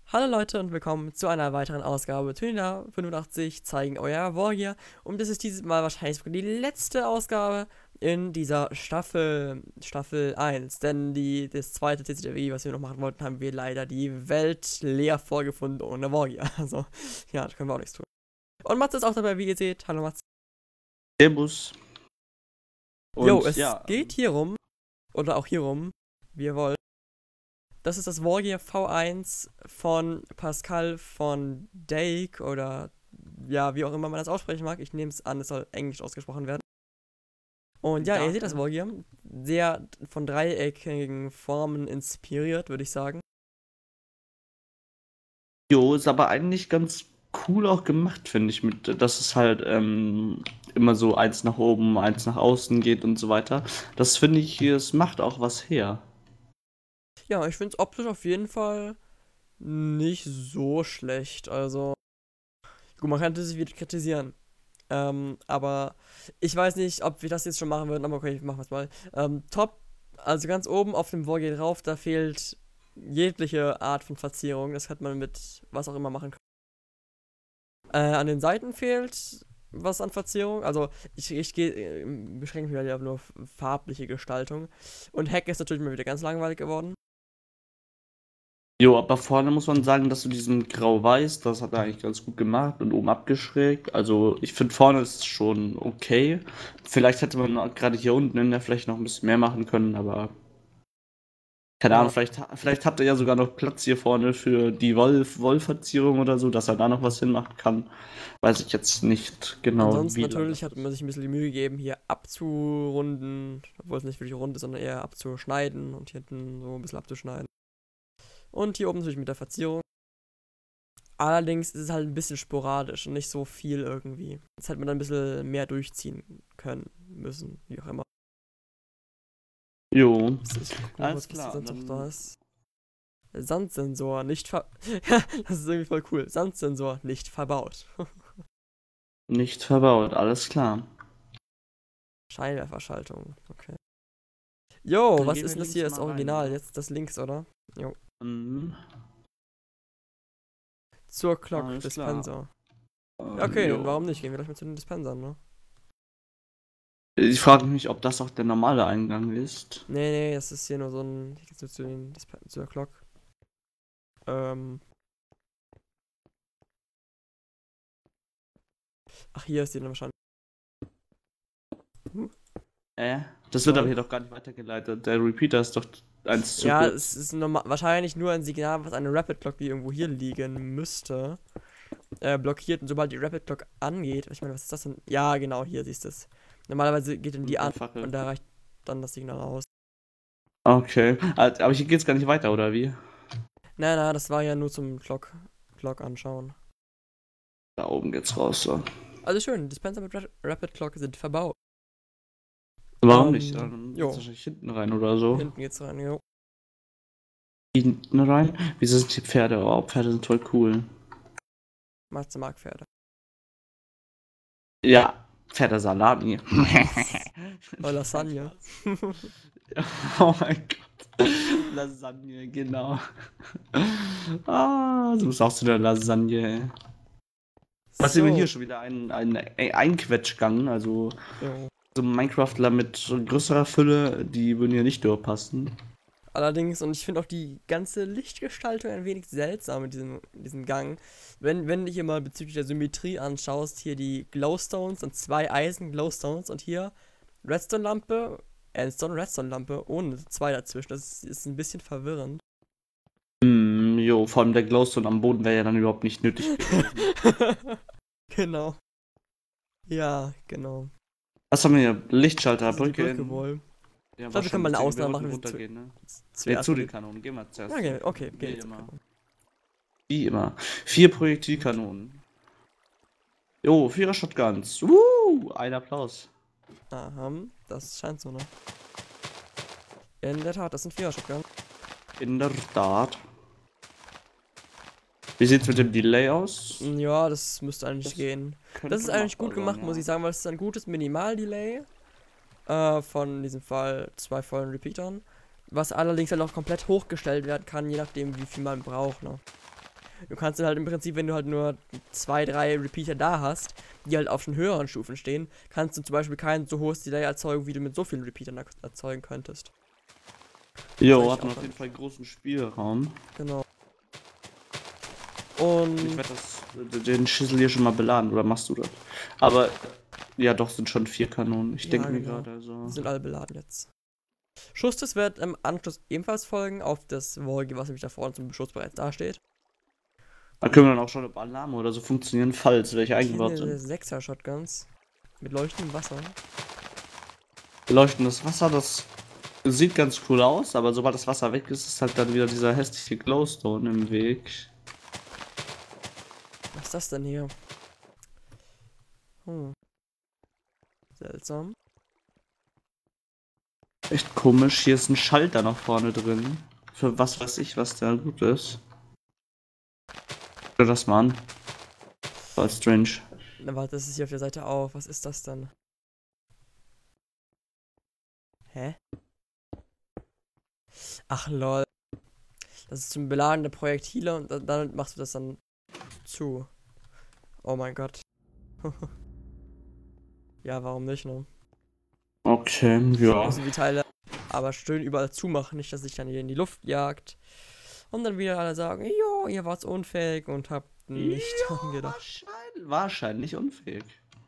Hallo Leute und willkommen zu einer weiteren Ausgabe Tönida 85 zeigen euer Wargear. Und das ist dieses Mal wahrscheinlich sogar die letzte Ausgabe in dieser Staffel 1. Denn das zweite TCTV, was wir noch machen wollten, haben wir leider die Welt leer vorgefunden ohne Wargear. Also, ja, da können wir auch nichts tun. Und Mats ist auch dabei, wie ihr seht. Hallo Mats. Servus. Jo, Und es ja, geht hier rum, oder auch hier rum, wie ihr wollt. Das ist das Wargear V1 von Pascal von Dijk oder ja, wie auch immer man das aussprechen mag. Ich nehme es an, es soll Englisch ausgesprochen werden. Und ja, ihr seht das Wargear. Sehr von dreieckigen Formen inspiriert, würde ich sagen. jo, ist aber eigentlich ganz cool auch gemacht, finde ich, dass es halt immer so eins nach oben, eins nach außen geht und so weiter. Das finde ich, es macht auch was her. Ja, ich finde es optisch auf jeden Fall nicht so schlecht. Also, gut, man könnte sich wieder kritisieren. Aber ich weiß nicht, ob wir das jetzt schon machen würden, aber okay, machen wir es mal. Top, also ganz oben auf dem Wargear drauf, da fehlt jegliche Art von Verzierung. Das hätte man mit was auch immer machen können. An den Seiten fehlt was an Verzierung. Also beschränke mich halt auf nur farbliche Gestaltung. Und Heck ist natürlich mal wieder ganz langweilig geworden. Jo, aber vorne muss man sagen, dass du diesen Grau-Weiß, das hat er eigentlich ganz gut gemacht und oben abgeschrägt. Also ich finde vorne ist es schon okay. Vielleicht hätte man gerade hier unten in der Fläche noch ein bisschen mehr machen können, aber keine Ja, Ahnung, vielleicht hat er ja sogar noch Platz hier vorne für die Wollverzierung oder so, dass er da noch was hinmachen kann. Weiß ich jetzt nicht genau, ansonsten wie lang natürlich das hat man ist. sich ein bisschen die Mühe gegeben, hier abzurunden, obwohl es nicht wirklich rund ist, sondern eher abzuschneiden und hier hinten so ein bisschen abzuschneiden. Und hier oben natürlich mit der Verzierung. Allerdings ist es halt ein bisschen sporadisch und nicht so viel irgendwie. Das hätte man dann ein bisschen mehr durchziehen können, müssen, wie auch immer. Jo, Ich guck mal alles kurz, was hier klar. sonst noch da Dann ist. Sandsensor nicht ver... Ja, das ist irgendwie voll cool. Sandsensor nicht verbaut. nicht verbaut, alles klar. Scheinwerferschaltung, okay. Jo, Dann was gehen ist wir denn das links hier? Das mal rein, Original, oder? jetzt das links, oder? Jo. Mhm, Zur Clock alles klar. Dispenser. Ja, okay, und warum Jo. nicht? Gehen wir gleich mal zu den Dispensern, ne? Ich frage mich, ob das auch der normale Eingang ist. Nee, nee, das ist hier nur so ein. Ich gehe zu der Clock. Ähm. Ach, hier ist die dann wahrscheinlich. Hm, Das wird aber lol. hier doch gar nicht weitergeleitet. Der Repeater ist doch eins zu Ja, kurz. es ist wahrscheinlich nur ein Signal, was eine Rapid Clock, die irgendwo hier liegen müsste, blockiert. Und sobald die Rapid Clock angeht, ich meine, was ist das denn? Ja, genau, hier siehst du es. Normalerweise geht dann die Mit der an Fackel. und da reicht dann das Signal aus. Okay. Aber hier geht's gar nicht weiter, oder wie? Nein, nein, das war ja nur zum Clock anschauen. Da oben geht's raus, so. Also schön, Dispenser mit Rapid Clock sind verbaut. Warum nicht? Dann geht's Jo, wahrscheinlich hinten rein oder so. hinten geht's rein, jo. Hinten rein? Wieso sind die Pferde? Oh, Pferde sind voll cool. Matze mag Pferde. Ja, Pferdesalami. Oder Nein, Lasagne. Spaß. Oh mein Gott. Lasagne, genau. Ah, du bist auch zu der Lasagne. Was sehen wir So, hier schon wieder? Ein Einquetschgang, also jo. so Minecraftler mit größerer Fülle, die würden hier nicht durchpassen. Allerdings, und ich finde auch die ganze Lichtgestaltung ein wenig seltsam in diesem Gang. Wenn du hier mal bezüglich der Symmetrie anschaust, hier die Glowstones und zwei Eisen-Glowstones und hier Redstone-Lampe, Endstone-Redstone-Lampe ohne zwei dazwischen. Das ist ein bisschen verwirrend. Jo, vor allem der Glowstone am Boden wäre ja dann überhaupt nicht nötig gewesen. Genau. Ja, genau. Was haben wir hier? Lichtschalter, Also die Brücke Brücke in. wohl. Ja, Ich glaube, wir können mal wahrscheinlich eine ziehen wir Ausnahme unten machen. runtergehen, ne? Ne, Zuerst zu mal den die. Kanonen. Gehen wir zuerst. Okay, okay, Wie gehen wir immer. zu. Wie immer. 4 Projektilkanonen. Jo, 4er Shotguns. Ein Applaus. Aha, das scheint so, ne? In der Tat, das sind Vierer-Shotgun. In der Tat. Wie sieht's mit dem Delay aus? Ja, das müsste eigentlich Das gehen. Das könnte ist eigentlich machbar gut sein, gemacht, muss ja. ich sagen, weil es ist ein gutes Minimal-Delay von in diesem Fall zwei vollen Repeatern. Was allerdings dann auch komplett hochgestellt werden kann, je nachdem, wie viel man braucht, ne? Du kannst dann halt im Prinzip, wenn du halt nur 2, 3 Repeater da hast, die halt auf schon höheren Stufen stehen, kannst du zum Beispiel kein so hohes Delay erzeugen, wie du mit so vielen Repeatern erzeugen könntest. Jo, hat man auf jeden Fall großen Spielraum. Genau. Ich Und werde den Schüssel hier schon mal beladen, oder machst du das? Aber ja, doch, sind schon 4 Kanonen. Ich Ja, denke mir genau. gerade, also. die sind alle beladen jetzt. Schusstest wird im Anschluss ebenfalls folgen auf das Wolke, was nämlich da vorne zum Beschuss bereits dasteht. Da können wir dann auch schon, ob Alarme oder so funktionieren, falls welche eingebaut Keine sind. 6er Shotguns mit leuchtendem Wasser. Leuchtendes Wasser, das sieht ganz cool aus, aber sobald das Wasser weg ist, ist halt dann wieder dieser hässliche Glowstone im Weg. Was ist das denn hier? Seltsam. Echt komisch. Hier ist ein Schalter noch vorne drin. Für was weiß ich, was da gut ist. Schau das mal an. Voll strange. Na warte, das ist hier auf der Seite auf. Was ist das denn? Hä? Ach lol. Das ist zum Beladen der Projektile und dann machst du das dann zu. Oh mein Gott. Ja, warum nicht, ne? Okay, ja. Müssen die Teile aber schön überall zumachen, nicht, dass sich dann hier in die Luft jagt. Und dann wieder alle sagen, jo, ihr wart unfähig und habt nicht dran gedacht. Wahrscheinlich unfähig.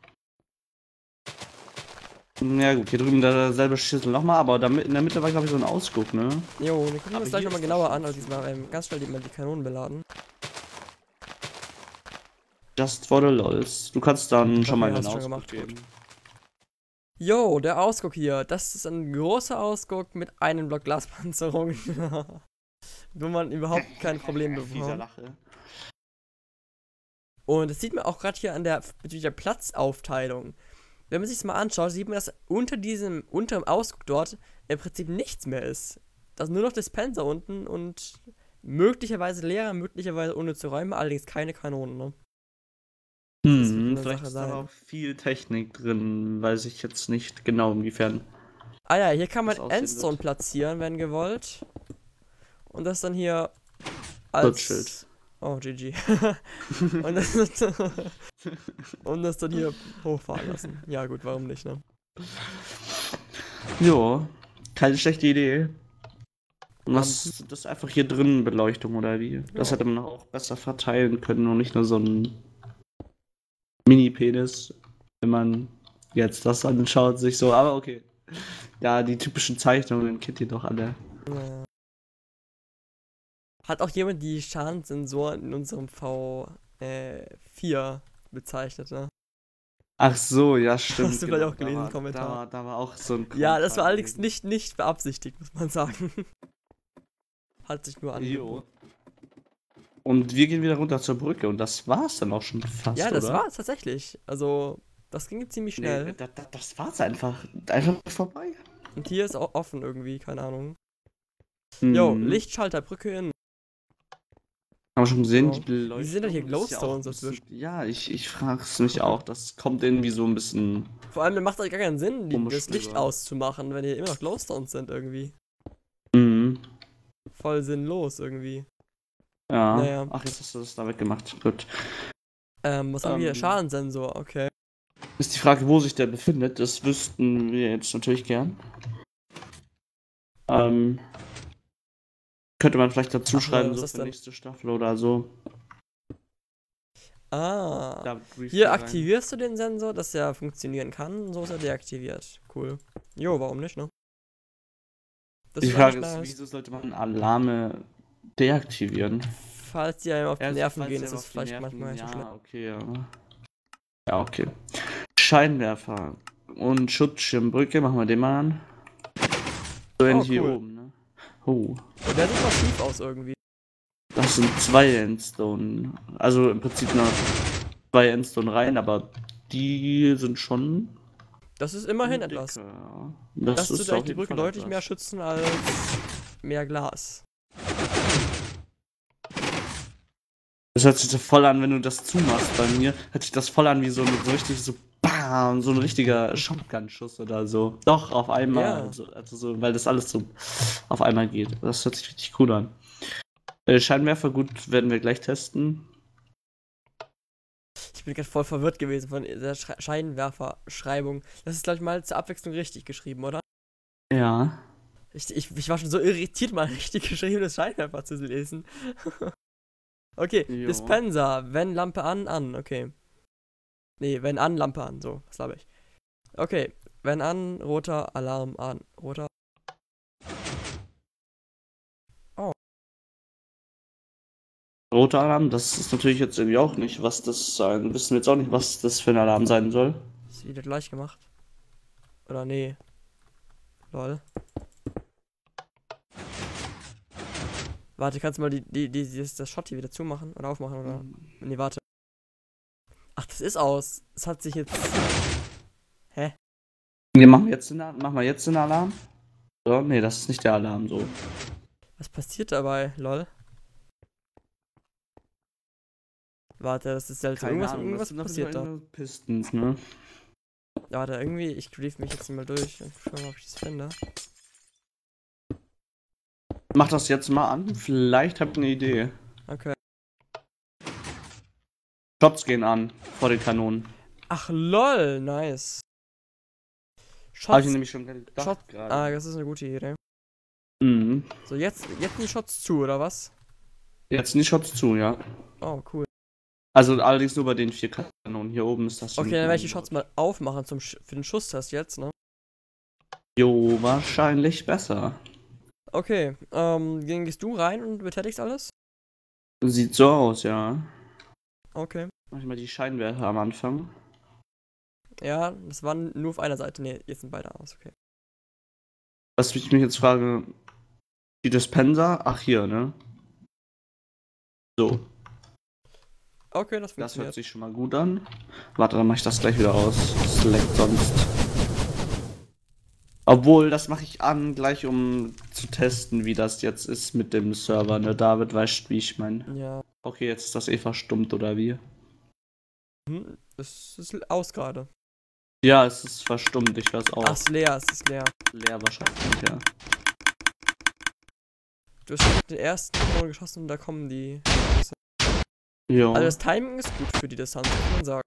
Ja gut, hier drüben derselbe Schüssel nochmal, aber in der Mitte war glaube ich so ein Ausguck, ne? Jo, den gucken wir Aber uns gleich hier nochmal ist genauer das an, also schon diesmal ganz schnell die Kanonen beladen. Just for the lols. Du kannst dann schon mal in hast den du schon Ausguck gemacht, gehen. Jo, der Ausguck hier. Das ist ein großer Ausguck mit einem Block Glaspanzerung. Wo man überhaupt kein Problem Dieser bekommt. Lache. Und das sieht man auch gerade hier bezüglich der Platzaufteilung. Wenn man sich das mal anschaut, sieht man, dass unter dem Ausguck dort im Prinzip nichts mehr ist. Da ist nur noch Dispenser unten und möglicherweise leer, möglicherweise unnütze Räume, allerdings keine Kanonen, ne? Das wird eine Vielleicht Sache ist da sein. auch viel Technik drin, weiß ich jetzt nicht genau inwiefern. Ah ja, hier kann man das aussehen Endstone wird. platzieren, wenn gewollt. Und das dann hier Schutzschild. als... Oh, GG. und das dann hier hochfahren lassen. Ja gut, warum nicht, ne? Jo, keine schlechte Idee. Und was, das ist einfach hier drin Beleuchtung oder wie? Das Ja. hätte man auch besser verteilen können und nicht nur so ein Mini-Penis, wenn man jetzt das anschaut, sich so, aber okay. Ja, die typischen Zeichnungen kennt ihr doch alle. Ja. Hat auch jemand die Schadenssensoren in unserem V4 bezeichnet, ne? Ach so, ja, stimmt. Hast du vielleicht auch gelesen, Kommentar? Da war auch so ein Ja, das war Kommentar allerdings gewesen. nicht beabsichtigt, muss man sagen. Hat sich nur Jo. angeboten. Und wir gehen wieder runter zur Brücke und das war's dann auch schon fast, Ja, das oder? war's tatsächlich. Also, das ging ziemlich schnell. Nee, das war's einfach. Einfach vorbei. Und hier ist auch offen irgendwie, keine Ahnung. Jo, Mhm. Lichtschalter, Brücke in. Haben wir schon gesehen, Ja. die Beleuchtung. Wie sind denn hier ist ja auch Glowstones ein bisschen- dazwischen? Ja, ich frag's mich auch. Das kommt irgendwie so ein bisschen. Vor allem, macht das gar keinen Sinn, Komisch das Licht rüber. auszumachen, wenn hier immer noch Glowstones sind irgendwie. Mhm. Voll sinnlos irgendwie. Ja. Naja. Ach, jetzt hast du das da weggemacht. Gut. Was haben wir hier? Ähm. Schadensensor, okay. Ist die Frage, wo sich der befindet. Das wüssten wir jetzt natürlich gern. Könnte man vielleicht dazu Ach, schreiben, was so ist für denn? nächste Staffel oder so. Ah. Da brieft Hier er rein. aktivierst du den Sensor, dass er funktionieren kann, so ist er deaktiviert. Cool. Jo, warum nicht, ne? Das Die ist Frage eigentlich ist, nice. wieso sollte man Alarme deaktivieren? Falls die einem auf die Also, Nerven falls gehen, der ist auf das die vielleicht Nerven- manchmal nicht so schlimm. Ja, okay, ja. Ja, okay. Scheinwerfer und Schutzschirmbrücke, machen wir den mal an. So ähnlich wie cool. oben, ne? Oh, Und der sieht massiv aus irgendwie. das sind 2 Endstone. Also im Prinzip nur 2 Endstone rein, aber die sind schon Das ist immerhin dicker, etwas. ja. Das ist tut auf eigentlich die jeden Brücke Fall deutlich etwas. mehr schützen als mehr Glas. Das hört sich so voll an, wenn du das zumachst bei mir, hört sich das voll an wie so richtig so BAM, so ein richtiger Shotgun-Schuss oder so. Doch, auf einmal, Ja. also so, weil das alles so auf einmal geht. Das hört sich richtig cool an. Scheinwerfer, gut, werden wir gleich testen. Ich bin gerade voll verwirrt gewesen von der Scheinwerferschreibung. Das ist, glaube ich, mal zur Abwechslung richtig geschrieben, oder? Ja. Ich war schon so irritiert, mal richtig geschriebenes Scheinwerfer zu lesen. Okay, Jo. Dispenser, wenn Lampe an, okay. Nee, wenn an, Lampe an, so, was glaube ich. Okay, wenn an, roter Alarm an. Roter. Roter Alarm, das ist natürlich jetzt irgendwie auch nicht, was das sein. Wissen wir jetzt auch nicht, was das für ein Alarm sein soll. Ist wieder gleich gemacht. Oder nee. Lol. Warte, kannst du mal das Shot hier wieder zumachen oder aufmachen oder. Nee, warte. Ach, das ist aus. Es hat sich jetzt. Hä? Wir machen wir jetzt den Alarm? So, nee, das ist nicht der Alarm so. Was passiert dabei? Lol. Warte, das ist seltsam. Irgendwas passiert da. Pistons, ne? Ja, warte, irgendwie, ich grief mich jetzt mal durch und schau mal, ob ich das finde. Mach das jetzt mal an, vielleicht habt ihr eine Idee. Okay. Shots gehen an vor den Kanonen. Ach lol, nice. Hab ich Shots. nämlich schon gedacht gerade. Ah, das ist eine gute Idee. Mhm. So, jetzt die Shots zu, oder was? Jetzt sind die Shots zu, ja. Oh, cool. Also allerdings nur bei den 4 Kanonen. Hier oben ist das. Okay, dann werde ich die Shots mal aufmachen für den Schusstest jetzt, ne? Jo, wahrscheinlich besser. Okay, gehst du rein und betätigst alles? Sieht so aus, ja. Okay. Mach ich mal die Scheinwerfer am Anfang. Ja, das waren nur auf einer Seite. Ne, jetzt sind beide aus, okay. Was ich mich jetzt frage, die Dispenser? Ach, hier, ne? So. Okay, das Das hört funktioniert. sich schon mal gut an. Warte, dann mache ich das gleich wieder aus. Das leckt sonst. Obwohl, das mache ich an, gleich um zu testen, wie das jetzt ist mit dem Server, ne? David weiß, wie ich meine. Ja. Okay, jetzt ist das eh verstummt, oder wie? Es ist aus gerade. Ja, es ist verstummt, ich hör's auch. Ach, es ist leer. Leer wahrscheinlich, ja. Du hast den ersten Kanone geschossen und da kommen die. Jo. Also das Timing ist gut für die Distanz, muss man sagen.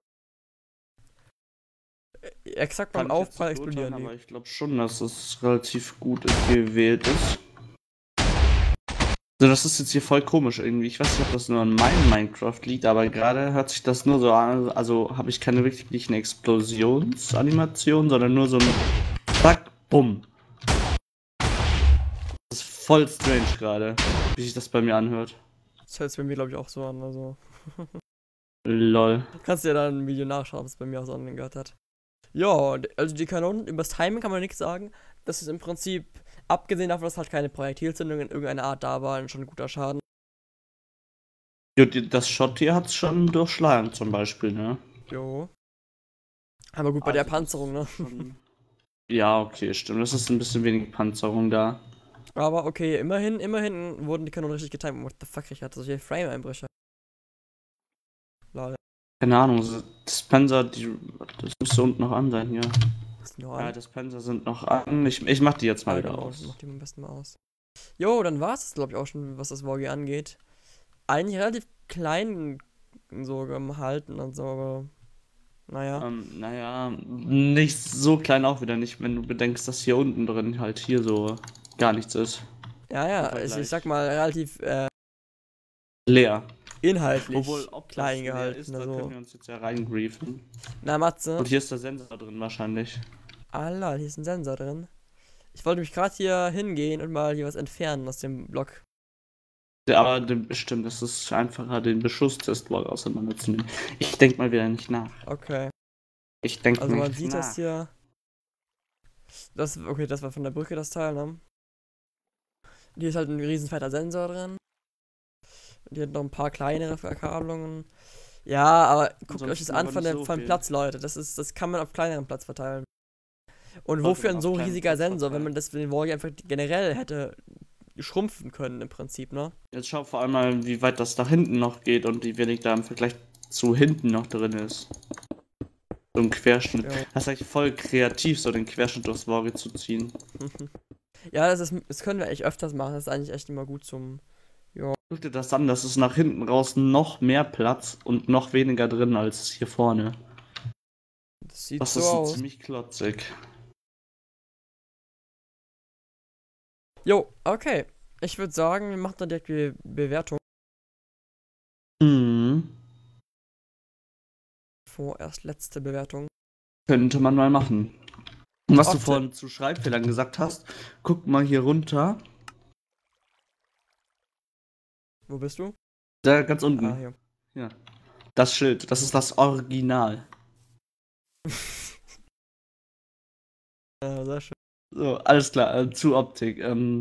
Exakt beim Kann ich jetzt Aufprall nicht explodieren beurteilen, die. aber ich glaube schon, dass es relativ gut gewählt ist. Also das ist jetzt hier voll komisch irgendwie. Ich weiß nicht, ob das nur an meinem Minecraft liegt, aber gerade hört sich das nur so an, also habe ich keine wirklichen Explosionsanimation, sondern nur so ein Zack, bumm. Das ist voll strange gerade, wie sich das bei mir anhört. Das hört sich bei mir, glaube ich, auch so an. Also. Lol. Du kannst ja dann ein Video nachschauen, was es bei mir auch so angehört hat. Ja, also die Kanonen, über das Timing kann man nichts sagen. Das ist im Prinzip, abgesehen davon, dass halt keine Projektilzündung in irgendeiner Art da war, schon ein guter Schaden. Jo, das Shot hier hat's schon durchschlagen zum Beispiel, ne? Jo. Aber gut, bei der Also, Panzerung, ne? Ja, okay, stimmt. Das ist ein bisschen wenig Panzerung da. Aber okay, immerhin wurden die Kanonen richtig getimt. What the fuck, ich hatte solche Frame-Einbrüche. Lol. Keine Ahnung, Dispenser, das müsste unten noch an sein hier. Ist nur Ja, an. Dispenser sind noch an. Ich mach die jetzt mal wieder Genau, aus. mach die mal am besten mal aus. Jo, dann war es, glaube ich, auch schon, was das Vogi angeht. Eigentlich relativ klein so gehalten und so, aber naja. Naja, nicht so klein auch wieder nicht, wenn du bedenkst, dass hier unten drin halt hier so gar nichts ist. Ja, Im ich Vergleich. sag mal, relativ Leer. inhaltlich Obwohl, ob klein das leer gehalten. ist, da Also. können wir uns jetzt ja reingriefen. Na, Matze. Und hier ist der Sensor drin wahrscheinlich. Allah, hier ist ein Sensor drin. Ich wollte mich gerade hier hingehen und mal hier was entfernen aus dem Block. Ja, aber bestimmt ist es einfacher, den Beschusstestblock auseinanderzunehmen. Ich denk mal wieder nicht nach. Okay. Ich denke Also man nicht sieht nach. das hier. Okay, das war von der Brücke das Teil, ne? Hier ist halt ein riesen fetter Sensor drin. Und hier hat noch ein paar kleinere Verkabelungen. Ja, aber guckt euch das Ansonsten an aber von nicht dem so von viel. Platz, Leute. Das kann man auf kleineren Platz verteilen. Und Sollte wofür man ein auf so kleinen riesiger Platz Sensor, wenn verteilen. man das für den Volley einfach generell hätte schrumpfen können im Prinzip, ne? Jetzt schau vor allem mal, wie weit das nach hinten noch geht und wie wenig da im Vergleich zu hinten noch drin ist. So ein Querschnitt. Ja. Das ist eigentlich voll kreativ, so den Querschnitt durchs Auge zu ziehen. Ja, das können wir echt öfters machen. Das ist eigentlich echt immer gut zum Ja. Guck dir das an, das ist nach hinten raus noch mehr Platz und noch weniger drin als hier vorne. Das sieht Das so ist aus. ziemlich klotzig. Jo, okay. Ich würde sagen, wir machen dann direkt die Bewertung. Mhm. Vorerst letzte Bewertung. Könnte man mal machen. Und was du Opti- vorhin zu Schreibfehlern gesagt hast, guck mal hier runter. Wo bist du? Da ganz Ah, unten. hier. Ja. Das Schild, das ist das Original. Sehr schön. So, alles klar, zu Optik.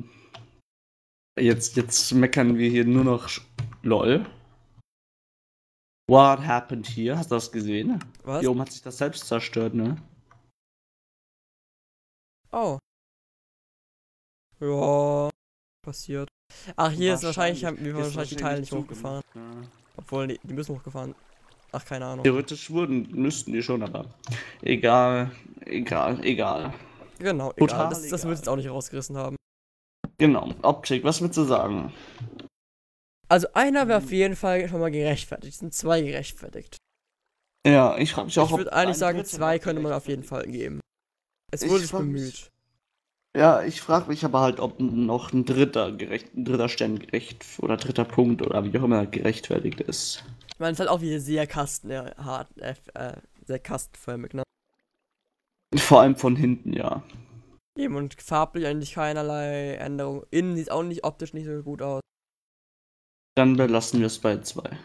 Jetzt meckern wir hier nur noch LOL. What happened here? Hast du das gesehen? Was? Hier oben hat sich das selbst zerstört, ne? Oh. Ja. Passiert. Ach, hier ist wahrscheinlich, haben wir hier ist wahrscheinlich die Teile nicht zugemacht, hochgefahren. ja. Obwohl, die müssen hochgefahren. Ach, keine Ahnung. Theoretisch müssten die schon, aber egal. Genau, Total egal. Das wird egal. jetzt auch nicht rausgerissen haben. Genau, Optik, was willst du sagen? Also einer wäre auf jeden Fall schon mal gerechtfertigt. Es sind 2 gerechtfertigt. Ja, ich frage mich auch, Ich würde eigentlich ein sagen, Dritter 2 noch könnte man auf jeden gerechtfertigt Fall ist. geben. Es Ich wurde sich frag mich- bemüht. Ja, ich frage mich aber halt, ob noch ein dritter Stern gerecht oder dritter Punkt oder wie auch immer gerechtfertigt ist. Ich meine, es ist halt auch wieder sehr sehr kastenförmig, ne? Vor allem von hinten, ja. Eben, und farblich eigentlich keinerlei Änderung. Innen sieht auch nicht optisch nicht so gut aus. Dann belassen wir es bei 2.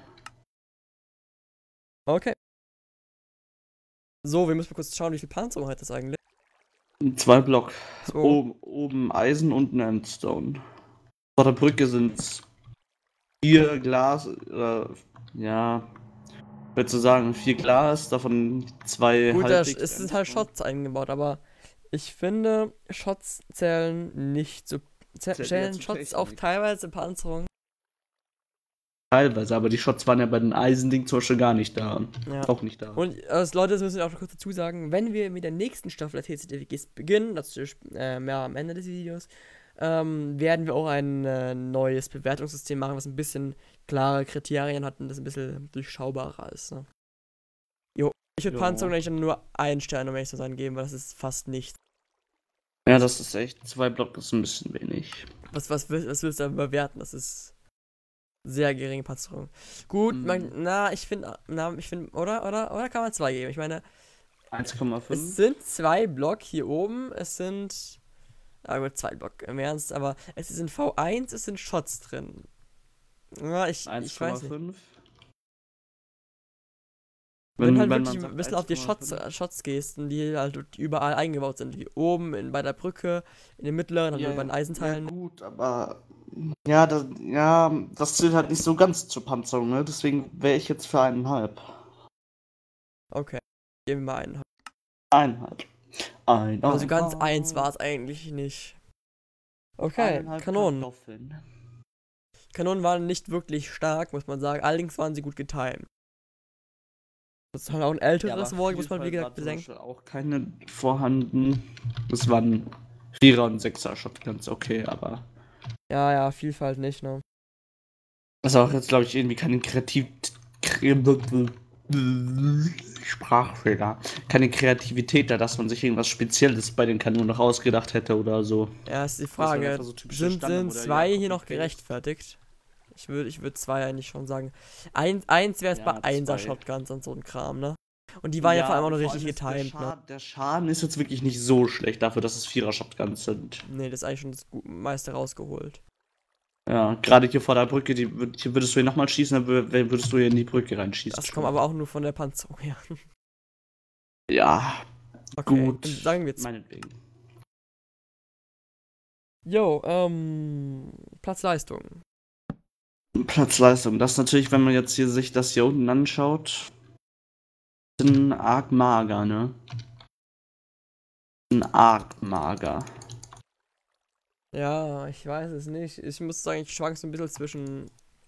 Okay. So, wir müssen mal kurz schauen, wie viel Panzerung hat das eigentlich. 2 Block. So. Oben Eisen, unten Endstone. Vor der Brücke sind es 4 Glas, ja, würdest du sagen, 4 Glas, davon 2 Gut, halbwegs es sind halt Endstone. Shots eingebaut, aber ich finde, Shots zählen nicht so. Zählt eher Zählen zur Shots auch Technik. teilweise Panzerung? Teilweise, aber die Shots waren ja bei den Eisending zum Beispiel gar nicht da. Ja. Auch nicht da. Und Leute, das müssen wir auch noch kurz dazu sagen, wenn wir mit der nächsten Staffel der TCDWGs beginnen, dazu mehr am Ende des Videos, werden wir auch ein neues Bewertungssystem machen, was ein bisschen klare Kriterien hat und das ein bisschen durchschaubarer ist. Ne? Jo, ich würde Jo. Panzerung eigentlich nur 1 Stern, um ehrlich zu sein, geben, weil das ist fast nichts. Ja, das ist echt, 2 Block ist ein bisschen wenig. Was willst du da bewerten? Das ist sehr geringe Panzerung. Gut, ich finde, oder kann man 2 geben? Ich meine, 1,5. es sind 2 Block hier oben, es sind, gut, 2 Block im Ernst, aber es ist in V1, es sind Shots drin. Ja, ich weiß nicht. 1,5. Wenn halt man wirklich sagt ein bisschen auf die 1,5. Shots gehst, und die halt überall eingebaut sind, wie oben bei der Brücke, in den mittleren, halt bei den Eisenteilen. Ja, gut, aber das zählt halt nicht so ganz zur Panzerung, ne? Deswegen wäre ich jetzt für 1,5. Okay, geben wir einen. 1,5. Also ganz 1 war es eigentlich nicht. Okay, 1,5 Kanonen. Kartoffeln. Kanonen waren nicht wirklich stark, muss man sagen. Allerdings waren sie gut getimed. Das ist halt auch ein älteres Wort, muss man wie gesagt bedenken. Auch keine vorhanden. Das waren 4er und 6er Shotguns, okay, aber. Ja, Vielfalt nicht, ne? Das ist auch jetzt, glaube ich, irgendwie keine Sprachfehler. Keine Kreativität da, dass man sich irgendwas Spezielles bei den Kanonen noch ausgedacht hätte oder so. Ja, ist die Das waren Frage. einfach so typische Sind Standardmodelle, 2 ja, hier noch Copy-Paste. gerechtfertigt? Ich würde 2 eigentlich schon sagen. Eins wäre es Ja, bei 1er 2. Shotguns und so ein Kram, ne? Und die waren ja vor allem auch noch vor richtig allem ist getimed, ne? Der Schaden ist jetzt wirklich nicht so schlecht dafür, dass es 4er Shotguns sind. Nee, das ist eigentlich schon das meiste rausgeholt. Ja, gerade hier vor der Brücke, hier würdest du hier nochmal schießen, dann würdest du hier in die Brücke reinschießen. Das kommt aber auch nur von der Panzerung her. Ja, Okay, gut. dann sagen wir jetzt. Meinetwegen. Jo, Platzleistung. Platzleistung. Das ist natürlich, wenn man jetzt hier sich das hier unten anschaut, sind arg mager, ne? Arg mager. Ja, ich weiß es nicht. Ich muss sagen, ich schwank so ein bisschen zwischen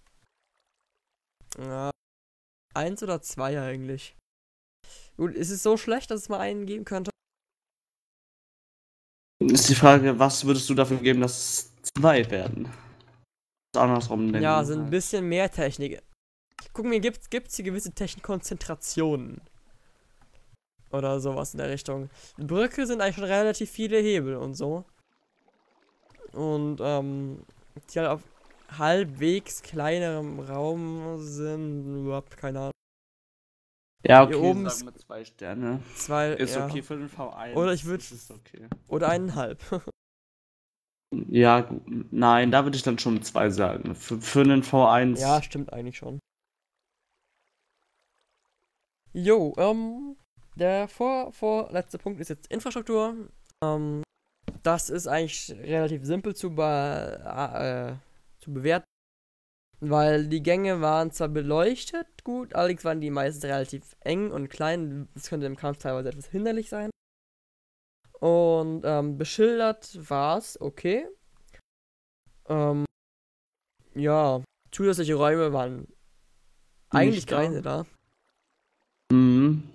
1 oder 2 eigentlich. Gut, ist es so schlecht, dass es mal einen geben könnte? Ist die Frage, was würdest du dafür geben, dass es 2 werden? andersrum nennen. Ja, sind ein bisschen mehr Technik. Guck mir, gibt's hier gewisse Technikkonzentrationen? Oder sowas in der Richtung. Brücke sind eigentlich schon relativ viele Hebel und so. Und, die halt auf halbwegs kleinerem Raum sind, überhaupt keine Ahnung. Ja, Hier okay, oben sagen wir 2 Sterne. Zwei, Ist ja. okay für den V1. Oder ich würd- Das ist okay. Oder 1,5. Ja, nein, da würde ich dann schon 2 sagen. Für einen V1. Ja, stimmt eigentlich schon. Jo, der vorletzte Punkt ist jetzt Infrastruktur. Das ist eigentlich relativ simpel zu bewerten, weil die Gänge waren zwar beleuchtet, gut, allerdings waren die meistens relativ eng und klein. Das könnte im Kampf teilweise etwas hinderlich sein. Und beschildert war es okay. Ja, zusätzliche Räume waren eigentlich da. keine da. Mhm.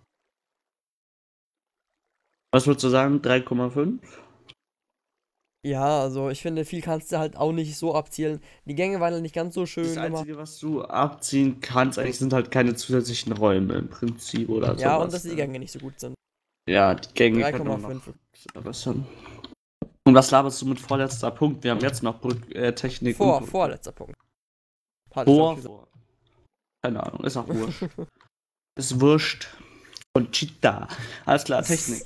Was würdest du sagen? 3,5? Ja, also ich finde, viel kannst du halt auch nicht so abzielen. Die Gänge waren halt nicht ganz so schön Das gemacht. Einzige, was du abziehen kannst, eigentlich sind halt keine zusätzlichen Räume im Prinzip oder Ja, sowas. und dass die Gänge nicht so gut sind. Ja, die Gänge können auch noch 3,5. verbessern. Und was laberst du mit vorletzter Punkt? Wir haben jetzt noch Technik und Vorletzter Punkt. Hatte ich doch gesagt. vor. Keine Ahnung, ist auch wurscht. Ist wurscht. Conchita. Alles klar, Technik.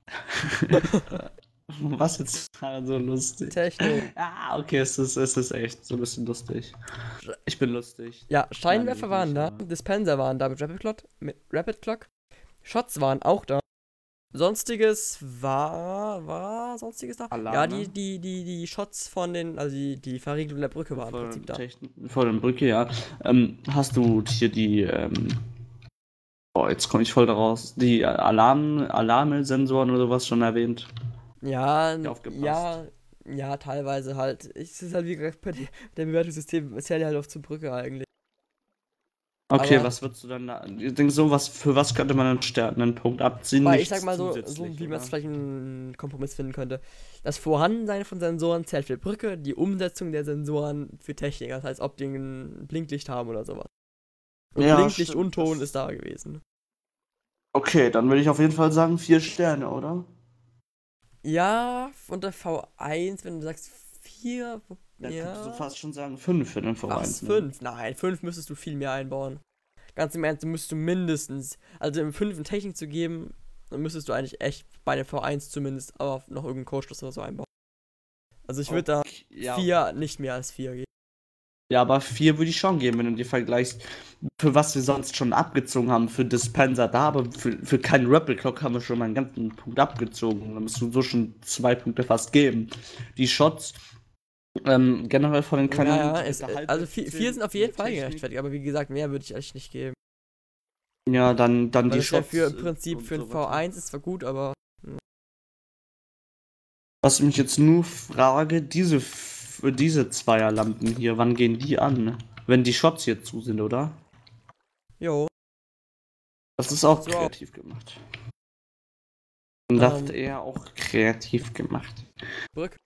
Was jetzt so lustig? Technik. Ah, okay, es ist echt so ein bisschen lustig. Ich bin lustig. Ja, Scheinwerfer Nein, waren nicht, da, aber- Dispenser waren da mit Rapid Clock, Shots waren auch da. Sonstiges war sonstiges da? Ja, Alarme? die Shots von den, also die Verriegelung der Brücke waren im Prinzip da. Vor der Brücke, ja. Hast du hier die, jetzt komme ich voll daraus, die Alarmsensoren oder sowas schon erwähnt? Ja, aufgepasst. ja, teilweise halt. Es ist halt wie gesagt bei der Bewertungssystem, es zählt ja halt auf zur Brücke eigentlich. Okay, Aber- was würdest du dann da, ich denke so, für was könnte man einen Punkt abziehen? Weil ich Nichts sag mal so zusätzlich, wie man es oder? vielleicht einen Kompromiss finden könnte. Das Vorhandensein von Sensoren zählt für Brücke, die Umsetzung der Sensoren für Technik, das heißt, ob die ein Blinklicht haben oder sowas. Und Ja, Blinklicht stimmt, und Ton das- ist da gewesen. Okay, dann würde ich auf jeden Fall sagen 4 Sterne, oder? Ja, unter V1, wenn du sagst 4, Dann ja. könntest du fast schon sagen 5 für den V1. Was, ne? 5? Nein, 5 müsstest du viel mehr einbauen. Ganz im Ernst, müsstest du mindestens, also im 5 in Technik zu geben, dann müsstest du eigentlich echt bei der V1 zumindest aber noch irgendeinen Codeschluss oder so einbauen. Also ich würde da Ja, 4, nicht mehr als 4 geben. ja, aber 4 würde ich schon geben, wenn du dir vergleichst, für was wir sonst schon abgezogen haben, für Dispenser da, aber für keinen Rappel Clock haben wir schon mal einen ganzen Punkt abgezogen. Da musst du so schon 2 Punkte fast geben. Die Shots, generell von den Kanonen. Ja, die Gehalten also 4 sind auf jeden Fall Technik. gerechtfertigt, aber wie gesagt, mehr würde ich echt nicht geben. Ja, dann Weil die das ja Shots. für im Prinzip und für ein so weiter. V1 ist zwar gut, aber Was ich mich jetzt nur frage, diese Zweierlampen hier, wann gehen die an? Wenn die Shots hier zu sind, oder? jo. Das ist auch So. kreativ gemacht. Und das Ähm. hat er auch kreativ gemacht. Brücke.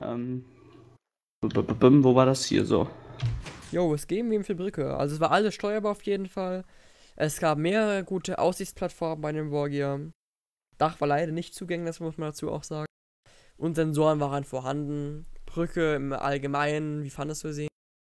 Wo war das hier so? Jo, es geben ihm für Brücke. Also es war alles steuerbar auf jeden Fall. Es gab mehrere gute Aussichtsplattformen bei dem Wargear. Dach war leider nicht zugänglich, das muss man dazu auch sagen. Und Sensoren waren vorhanden. Brücke im Allgemeinen, wie fandest du sie?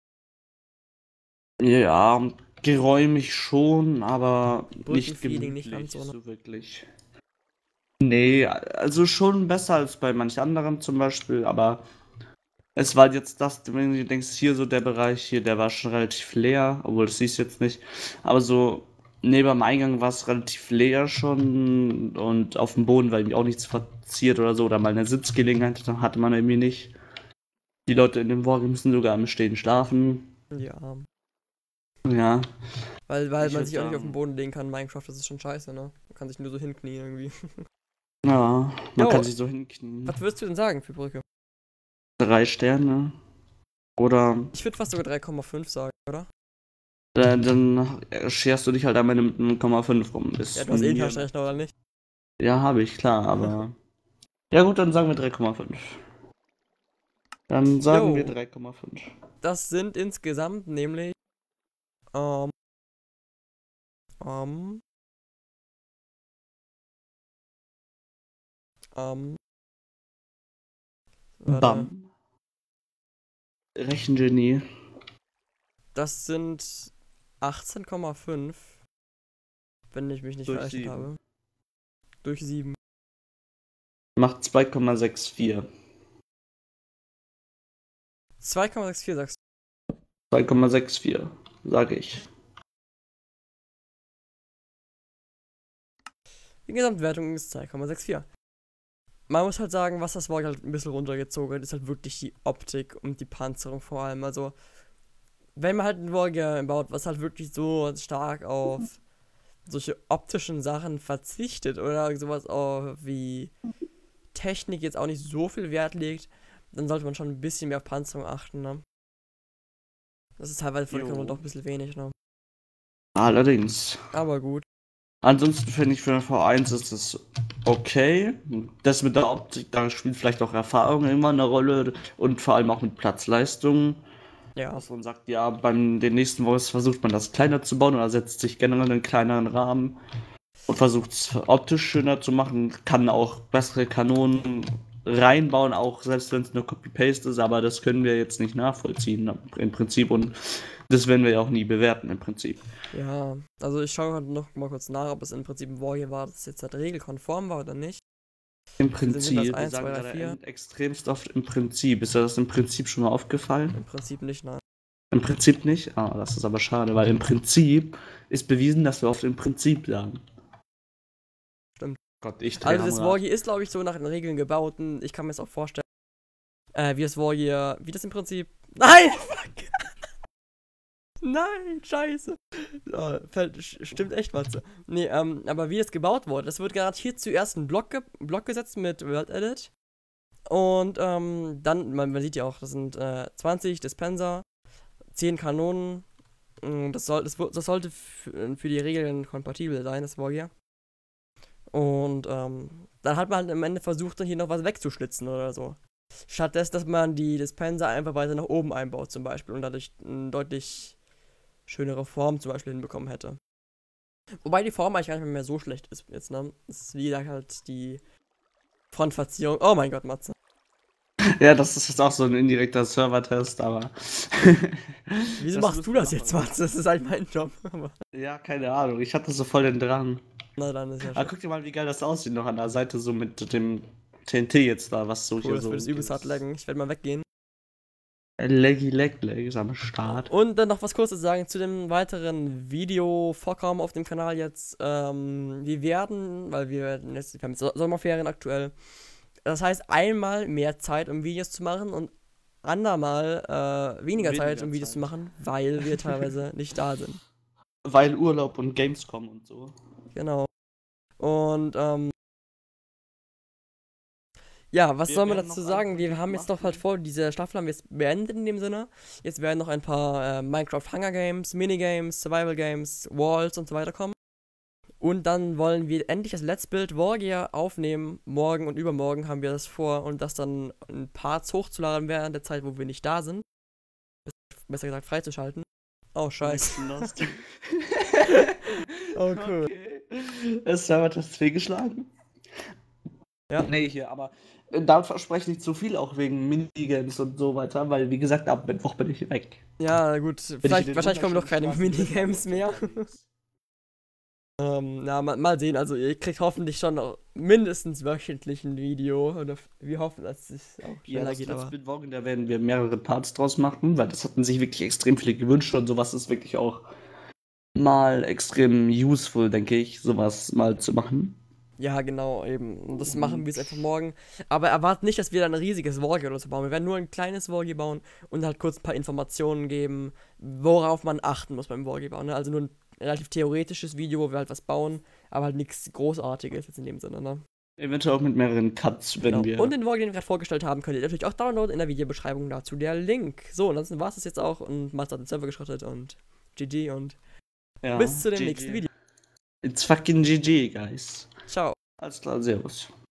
Ja, geräumig schon, aber nicht Brückenfeeling nicht gemütlich, ganz so, ne? so wirklich. Nee, also schon besser als bei manch anderem zum Beispiel, aber es war jetzt das, wenn du denkst, hier so der Bereich hier, der war schon relativ leer, obwohl das siehst du jetzt nicht, aber so neben dem Eingang war es relativ leer schon und auf dem Boden war irgendwie auch nichts verziert oder so, oder mal eine Sitzgelegenheit hatte man irgendwie nicht. Die Leute in dem Walk müssen sogar im Stehen schlafen. Ja. Ja. Weil Ich man würd sich auch nicht auf sagen- den Boden legen kann in Minecraft, das ist schon scheiße, ne? Man kann sich nur so hinknien irgendwie. Ja, man Jo. kann sich so hinknien. Was würdest du denn sagen für Brücke? 3 Sterne. Oder Ich würde fast sogar 3,5 sagen, oder? dann scherst du dich halt einmal mit einem 0,5 rum. Ist Ja, du hast eh einen mir- Taschenrechner, oder nicht? Ja, habe ich, klar, aber. Ja, gut, dann sagen wir 3,5. Dann sagen wir Jo. 3,5. Das sind insgesamt nämlich ähm, ähm, ähm, warte, Bam. Rechengenie. das sind 18,5, wenn ich mich nicht Durch verrechnet 7. habe. Durch 7. Macht 2,64. 2,64 sagst 2,64, sage ich. du. Die Gesamtwertung ist 2,64. Man muss halt sagen, was das Wort halt ein bisschen runtergezogen hat, ist halt wirklich die Optik und die Panzerung vor allem. Also, wenn man halt ein Warrior baut, was halt wirklich so stark auf solche optischen Sachen verzichtet oder sowas auch wie Technik jetzt auch nicht so viel Wert legt, dann sollte man schon ein bisschen mehr auf Panzerung achten, ne? Das ist teilweise für die Kanonen doch ein bisschen wenig, ne? Allerdings. Aber gut. Ansonsten finde ich, für eine V1 ist es okay. Das mit der Optik, da spielt vielleicht auch Erfahrung immer eine Rolle und vor allem auch mit Platzleistung. Ja. Dass man sagt, ja, beim den nächsten Voice versucht man das kleiner zu bauen oder setzt sich generell einen kleineren Rahmen und versucht es optisch schöner zu machen, kann auch bessere Kanonen reinbauen, auch selbst wenn es nur Copy-Paste ist, aber das können wir jetzt nicht nachvollziehen im Prinzip und das werden wir ja auch nie bewerten im Prinzip. Ja. Also ich schaue halt noch mal kurz nach, ob es im Prinzip ein Warrior war, das jetzt halt regelkonform war oder nicht. Im Sind das Prinzip, wir 1, 2, sagen 3, gerade 4? extremst oft im Prinzip. Ist dir das im Prinzip schon mal aufgefallen? Im Prinzip nicht, nein. Im Prinzip nicht? Ah, das ist aber schade, weil im Prinzip ist bewiesen, dass wir oft im Prinzip sagen. Stimmt. Gott, ich drehe Also am das Rad. Warrior ist, glaube ich, so nach den Regeln gebaut und ich kann mir das auch vorstellen, wie das Warrior, wie das im Prinzip... Nein! Fuck! Nein, scheiße. Stimmt echt, Matze. Nee, aber wie das gebaut wurde, das wird garantiert zuerst ein Block gesetzt mit World Edit. Und dann, man sieht ja auch, das sind 20 Dispenser, 10 Kanonen. Das sollte für die Regeln kompatibel sein, das Warrior. Und dann hat man halt am Ende versucht, dann hier noch was wegzuschlitzen oder so. Stattdessen, dass man die Dispenser einfach weiter nach oben einbaut zum Beispiel und dadurch eine deutlich schönere Form zum Beispiel hinbekommen hätte. Wobei die Form eigentlich gar nicht mehr so schlecht ist jetzt, ne? Es ist wie gesagt halt die Frontverzierung. Oh mein Gott, Matze. Ja, das ist jetzt auch so ein indirekter Server-Test, aber. Wieso Das machst müssen du wir das noch jetzt, mal- Matze? Das ist eigentlich mein Job. Aber Ja, keine Ahnung. Ich hatte so voll den Drang. na dann ist ja Aber schon guck dir mal, wie geil das aussieht noch an der Seite, so mit dem TNT jetzt da, was so cool. hier Das so. würde es übelst hart laggen. Ich werde mal weggehen. Leg ist am Ja. Start. Und dann noch was Kurzes sagen zu dem weiteren Videovorkommen auf dem Kanal jetzt. Wir werden, weil wir haben jetzt Sommerferien aktuell. Das heißt, einmal mehr Zeit, um Videos zu machen und andermal weniger Zeit, um Videos Zeit. zu machen, weil wir teilweise nicht da sind. Weil Urlaub und Gamescom und so. Genau. Und ja, was Wir soll man werden dazu noch sagen? ein Wir paar haben jetzt doch halt machen. vor, diese Staffel haben wir jetzt beendet in dem Sinne. Jetzt werden noch ein paar Minecraft Hunger Games, Minigames, Survival Games, Walls und so weiter kommen. Und dann wollen wir endlich das Let's Build Wargear aufnehmen. Morgen und übermorgen haben wir das vor und das dann in Parts hochzuladen während der Zeit, wo wir nicht da sind. Besser gesagt freizuschalten. Oh, scheiße. Lost. Oh, cool. Okay. Ist Server-Test fehlgeschlagen? Ja. Nee, hier, aber da verspreche ich nicht zu viel, auch wegen Minigames und so weiter, weil, wie gesagt, ab Mittwoch bin ich weg. Ja, gut. Bin ich in Vielleicht, den wahrscheinlich kommen noch keine wunderschönen schwarzen Minigames Ländern mehr. unterwegs. Na, mal sehen. Also, ihr kriegt hoffentlich schon noch mindestens wöchentlich ein Video. Oder wir hoffen, dass es auch Ja, schneller das geht, Let's aber. Build Wochen, da werden wir mehrere Parts draus machen, weil das hatten sich wirklich extrem viele gewünscht und sowas ist wirklich auch mal extrem useful, denke ich, sowas mal zu machen. Ja, genau, eben. Und das machen wir jetzt einfach morgen. Aber erwartet nicht, dass wir dann ein riesiges Wargear oder so bauen. Wir werden nur ein kleines Wargear bauen und halt kurz ein paar Informationen geben, worauf man achten muss beim Wargear bauen. Ne? Also nur ein relativ theoretisches Video, wo wir halt was bauen, aber halt nichts Großartiges jetzt in dem Sinne, ne? Eventuell auch mit mehreren Cuts, wenn Genau. wir. Und den Wargear, den wir gerade vorgestellt haben, könnt ihr natürlich auch downloaden in der Videobeschreibung dazu. Der Link. So, und ansonsten war es das jetzt auch und Mats hat den Server geschrottet und GG und Ja, bis zu dem GG. nächsten Video. It's fucking GG, guys. Ciao. Alles klar, servus.